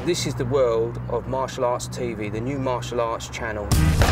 This is the world of martial arts TV, the new martial arts channel.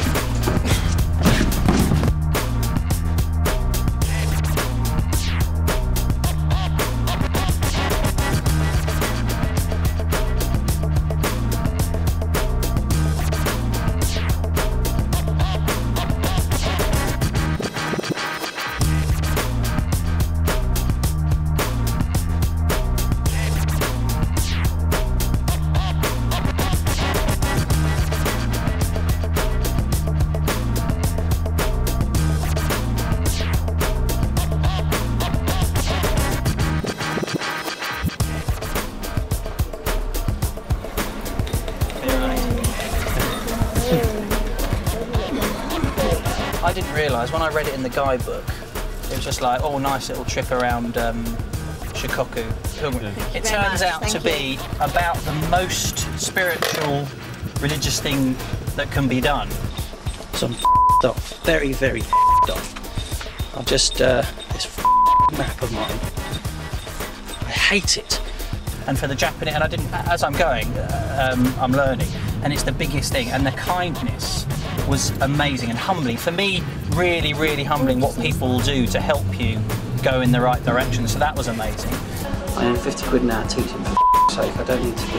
I didn't realise, when I read it in the guidebook, it was just like, oh, nice little trip around Shikoku. It turns out to be about the most spiritual, religious thing that can be done. So I'm f***ed off, very, very f***ed off. I've just, this map of mine, I hate it. And for the Japanese, and I didn't, as I'm going, I'm learning, and it's the biggest thing, and the kindness was amazing and humbling. For me, really, really humbling what people will do to help you go in the right direction, so that was amazing. I earn 50 quid now teaching, for sake. I don't need to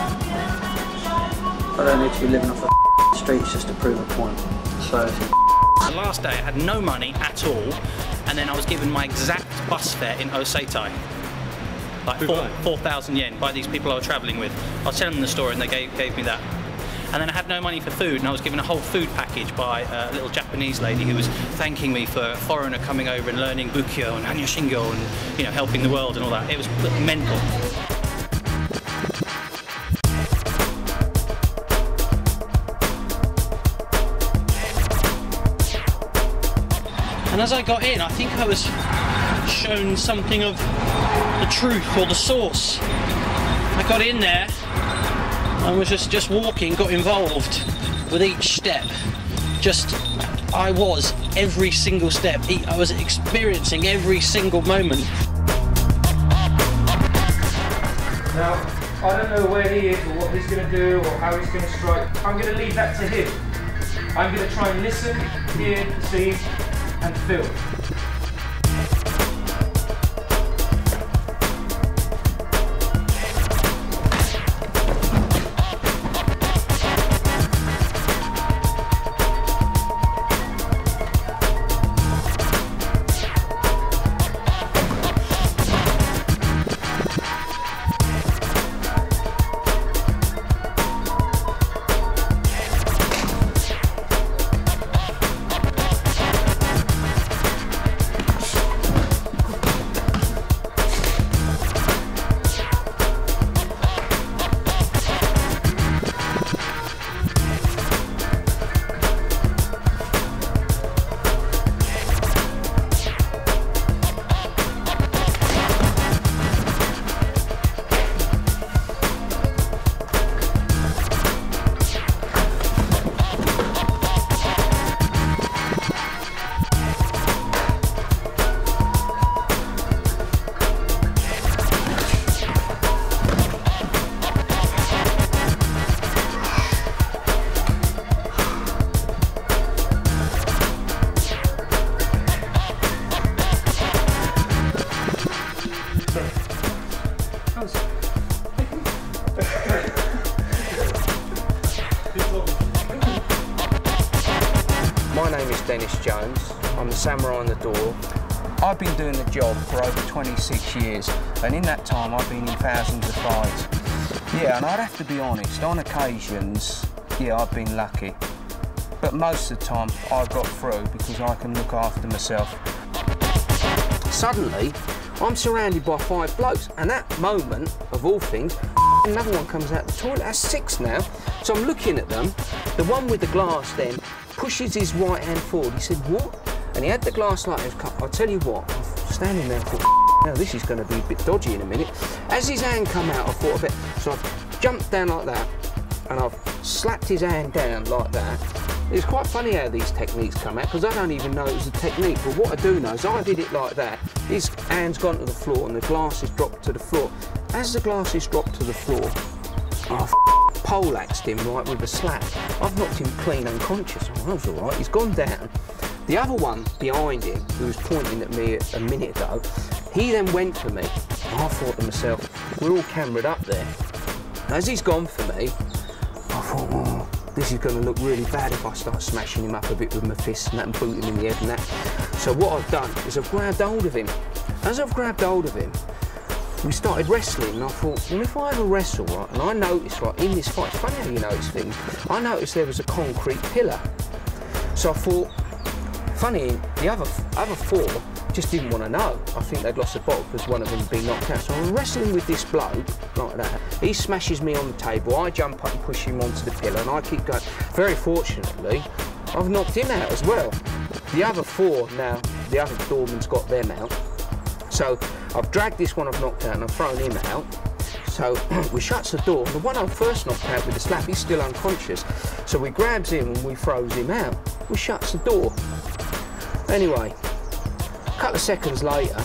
be living off the streets just to prove a point. So the last day I had no money at all, and then I was given my exact bus fare in Oseitai. Like 4,000 yen by these people I was travelling with. I was telling them the story and they gave me that. And then I had no money for food, and I was given a whole food package by a little Japanese lady who was thanking me for a foreigner coming over and learning Bukyo and Hanya Shingo and, you know, helping the world and all that. It was mental. And as I got in, I think I was shown something of the truth or the source. I got in there and was just walking, got involved with each step. I was every single step. I was experiencing every single moment. Now, I don't know where he is or what he's going to do or how he's going to strike. I'm going to leave that to him. I'm going to try and listen, hear, perceive and feel. My name is Dennis Jones. I'm the samurai on the door. I've been doing the job for over 26 years, and in that time I've been in thousands of fights. Yeah, and I'd have to be honest, on occasions, yeah, I've been lucky. But most of the time I've got through because I can look after myself. Suddenly, I'm surrounded by 5 blokes, and that moment, of all things, another one comes out the toilet. That's 6 now. So I'm looking at them. The one with the glass then pushes his right hand forward. He said, what? And he had the glass like this. I'll tell you what, I'm standing there and thought, now this is going to be a bit dodgy in a minute. As his hand come out, I thought of it. So I jumped down like that, and I've slapped his hand down like that. It's quite funny how these techniques come out, because I don't even know it was a technique, but what I do know is I did it like that. His hand's gone to the floor and the glass has dropped to the floor. As the glass is dropped to the floor, I've poleaxed him right with a slap. I've knocked him clean unconscious. Oh, that was all right, he's gone down. The other one behind him, who was pointing at me a minute ago, he then went for me. I thought to myself, we're all cameraed up there. As he's gone for me, I thought, oh, this is going to look really bad if I start smashing him up a bit with my fists and that and boot him in the head and that. So what I've done is I've grabbed hold of him. As I've grabbed hold of him, we started wrestling, and I thought, well, if I have a wrestle, right, and I noticed, right, in this fight, it's funny how you notice things, I noticed there was a concrete pillar. So I thought, funny, the other four just didn't want to know. I think they'd lost the bottle because one of them had been knocked out. So I'm wrestling with this bloke, like that. He smashes me on the table, I jump up and push him onto the pillar, and I keep going. Very fortunately, I've knocked him out as well. The other four now, the other doorman's got them out. So I've dragged this one I've knocked out and I've thrown him out. So we shuts the door. The one I first knocked out with the slap, he's still unconscious. So we grabs him and we throws him out. We shuts the door. Anyway, a couple of seconds later,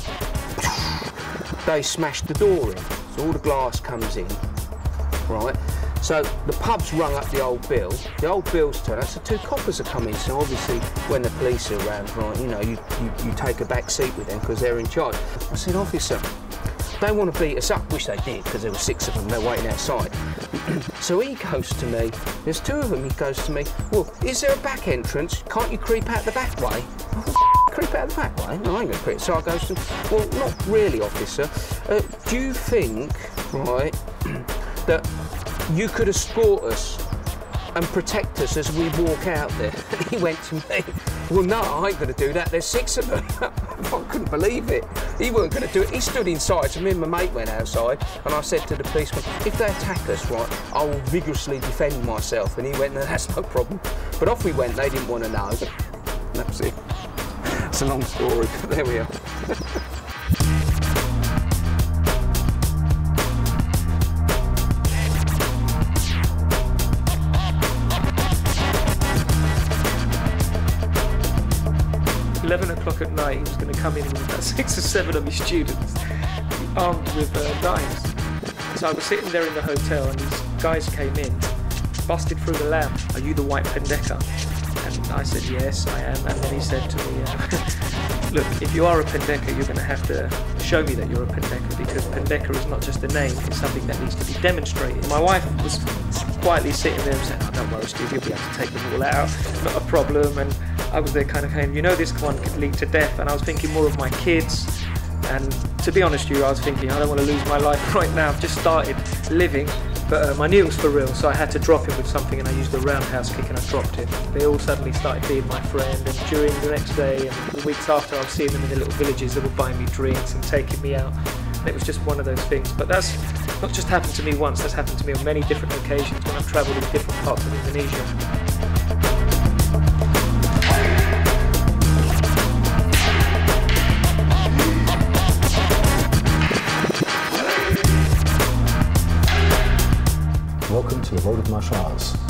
they smashed the door in. So all the glass comes in, right? So the pub's rung up the old bill. The old bill's turned out, so two coppers are coming. So obviously, when the police are around, right, you know, you take a back seat with them because they're in charge. I said, officer, they want to beat us up, which they did because there were 6 of them. They're waiting outside. So he goes to me. There's 2 of them. He goes to me. Well, is there a back entrance? Can't you creep out the back way? Creep out the back way? No, I ain't gonna creep. So I goes to him, well, not really, officer. Do you think, right, that you could escort us and protect us as we walk out there? He went to me, well, no, I ain't going to do that. There's 6 of them. I couldn't believe it. He weren't going to do it. He stood inside, so me and my mate went outside, and I said to the policeman, if they attack us, right, I will vigorously defend myself. And he went, no, that's no problem. But off we went. They didn't want to know. That was it. It's a long story, but there we are. 11 o'clock at night, he was going to come in with about 6 or 7 of his students armed with knives. So I was sitting there in the hotel and these guys came in, busted through the lamp. Are you the white Pendeka? And I said, yes, I am. And then he said to me, look, if you are a Pendeka, you're going to have to show me that you're a Pendeka, because Pendeka is not just a name, it's something that needs to be demonstrated. My wife was quietly sitting there and saying, oh, don't worry, Steve, you'll be able to take them all out, not a problem. And I was there kind of saying, you know, this one could lead to death. And I was thinking more of my kids. And to be honest with you, I was thinking, I don't want to lose my life right now. I've just started living. But I knew it was for real, so I had to drop him with something, and I used a roundhouse kick and I dropped him. They all suddenly started being my friend, and during the next day and the weeks after, I was seeing them in the little villages. They were buying me drinks and taking me out. And it was just one of those things. But that's not just happened to me once, that's happened to me on many different occasions when I've travelled in different parts of Indonesia. Welcome to the world of martial arts.